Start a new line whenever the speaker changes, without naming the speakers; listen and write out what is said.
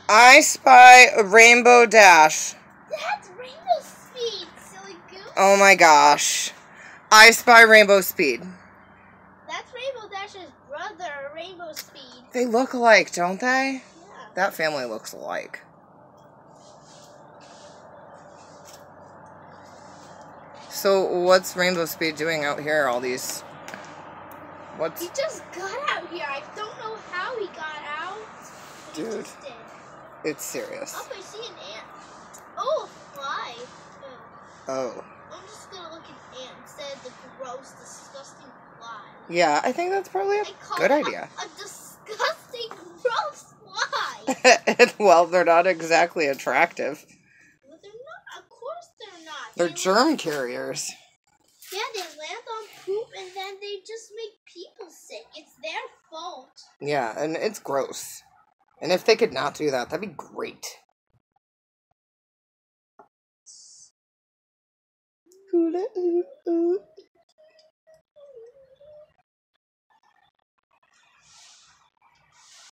I spy a Rainbow Dash.
That's Rainbow Speed, silly goose.
Oh my gosh. I spy Rainbow Speed.
That's Rainbow Dash's brother, Rainbow Speed.
They look alike, don't they?
Yeah.
That family looks alike. So what's Rainbow Speed doing out here? All these... What's...
He just got out here. I don't know how he got out. But
Dude.
He just did.
It's serious.
Oh, I see an ant. Oh, a fly.
Oh.
I'm just gonna look at ant instead of the gross, disgusting fly.
Yeah, I think that's probably a good idea.
A disgusting, gross fly.
Well, they're not exactly attractive.
But they're not. Of course they're not.
They're germ carriers.
Yeah, they land on poop and then they just make people sick. It's their fault.
Yeah, and it's gross. And if they could not do that, that'd be great. Hula, ooh, ooh.